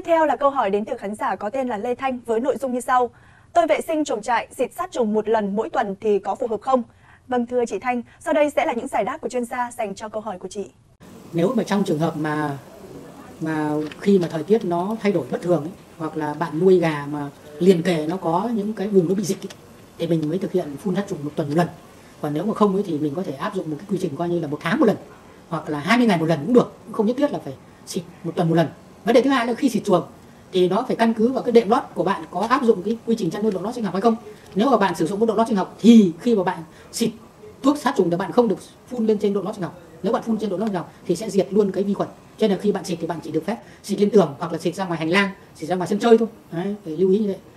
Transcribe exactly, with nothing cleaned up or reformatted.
theo là câu hỏi đến từ khán giả có tên là Lê Thanh với nội dung như sau. Tôi vệ sinh chuồng trại, xịt sát trùng một lần mỗi tuần thì có phù hợp không? Vâng, thưa chị Thanh, sau đây sẽ là những giải đáp của chuyên gia dành cho câu hỏi của chị. Nếu mà trong trường hợp mà mà khi mà thời tiết nó thay đổi bất thường ấy, hoặc là bạn nuôi gà mà liền kề nó có những cái vùng nó bị dịch ấy, thì mình mới thực hiện phun sát trùng một tuần một lần. Còn nếu mà không ấy, thì mình có thể áp dụng một cái quy trình coi như là một tháng một lần hoặc là hai mươi ngày một lần cũng được, không nhất thiết là phải xịt một tuần một lần. Vấn đề thứ hai là khi xịt chuồng thì nó phải căn cứ vào cái đệm lót của bạn có áp dụng cái quy trình chăn nuôi độ lót sinh học hay không. Nếu mà bạn sử dụng cái độ lót sinh học thì khi mà bạn xịt thuốc sát trùng thì bạn không được phun lên trên độ lót sinh học. Nếu bạn phun trên độ lót sinh học thì sẽ diệt luôn cái vi khuẩn. Cho nên là khi bạn xịt thì bạn chỉ được phép xịt lên tường hoặc là xịt ra ngoài hành lang, xịt ra ngoài sân chơi thôi. Đấy, phải lưu ý như vậy.